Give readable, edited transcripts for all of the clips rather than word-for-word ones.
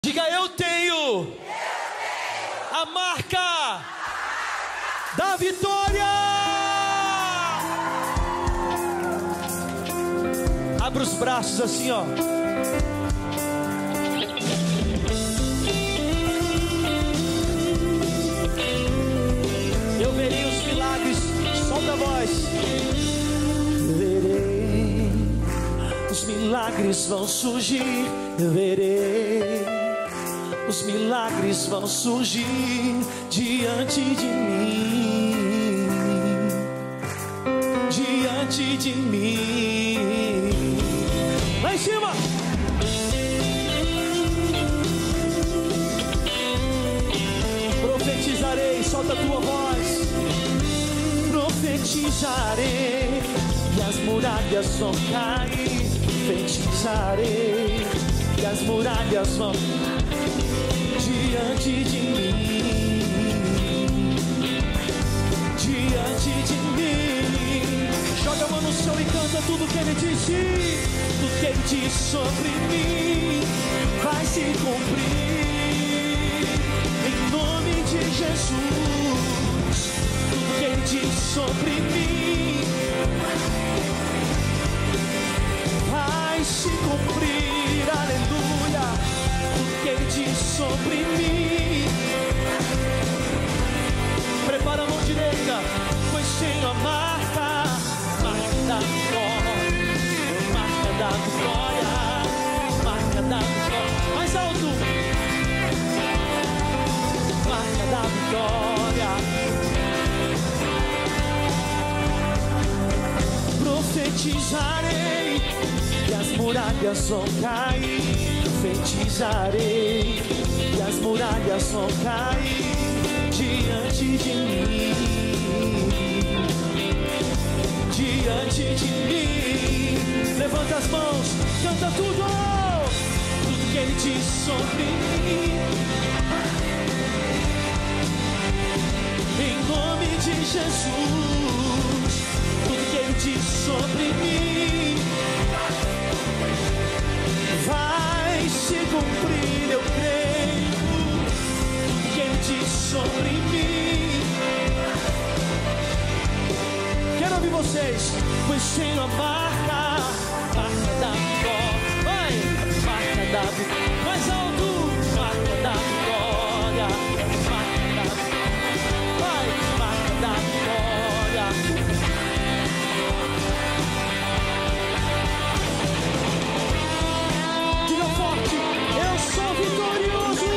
Diga, eu tenho a marca da vitória. Abra os braços assim, ó. Eu verei os milagres. Solta a voz. Verei, os milagres vão surgir. Eu verei, os milagres vão surgir diante de mim, diante de mim. Lá em cima. Profetizarei, solta a tua voz. Profetizarei e as muralhas vão cair. Profetizarei e as muralhas vão diante de mim, diante de mim. Joga a mão no céu e canta tudo que ele disse. Tudo que ele disse sobre mim vai se cumprir, em nome de Jesus. Tudo que ele disse sobre mim vai se cumprir, aleluia. Tudo que ele diz sobre mim. Prepara a mão direita, pois tenho a marca, marca da vitória, marca da vitória, marca da vitória. Mais alto. Marca da vitória. Profetizarei e as muralhas vão cair. Profetizarei e as muralhas vão cair diante de mim, diante de mim. Levanta as mãos, canta tudo, tudo que ele diz sobre mim, em nome de Jesus. Tudo que ele diz sobre mim vai se cumprir, eu creio. Tudo que ele diz sobre mim. Quero ouvir vocês. Pois tenho a marca, marca da vitória. Vai, marca da vitória. Mais alto, marca da vitória, marca da vitória. Vai, marca da vitória. Eu sou vitorioso.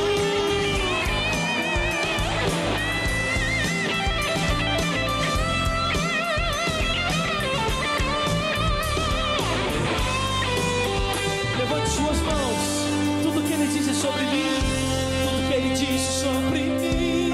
Levante suas mãos. Tudo que ele disse sobre mim, tudo que ele disse sobre mim,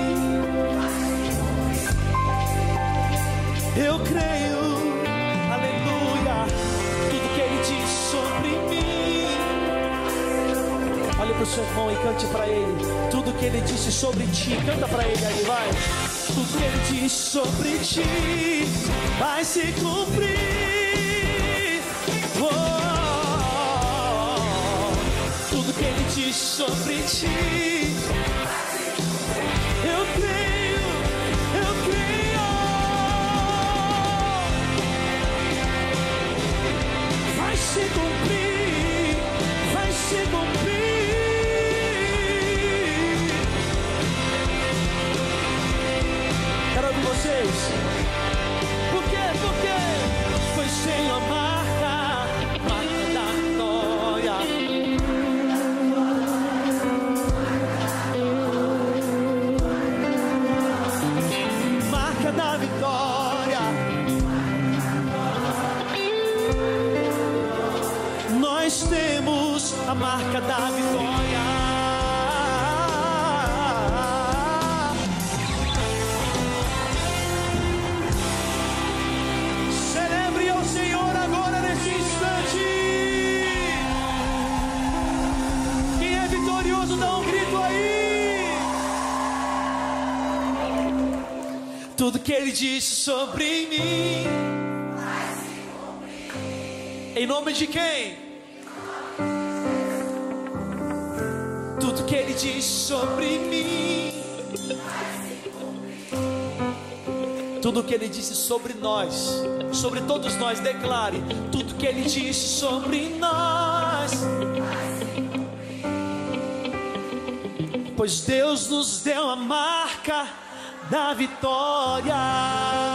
eu creio, aleluia. Tudo que ele disse sobre mim. Olha para o seu irmão e cante para ele. Tudo que ele disse sobre ti, canta para ele aí, vai. Tudo que ele disse sobre ti vai se cumprir. Tudo que ele disse sobre ti, eu creio, eu creio. Vai se cumprir, vai se cumprir. Vocês, por quê? Por quê? Pois tenho a marca, marca da vitória. Marca da vitória. Nós temos a marca da vitória. Tudo que ele disse sobre mim vai se cumprir. Em nome de quem? Tudo que Ele disse sobre mim. Tudo que Ele disse sobre nós, sobre todos nós, declare. Tudo que Ele disse sobre nós, pois Deus nos deu a marca da vitória.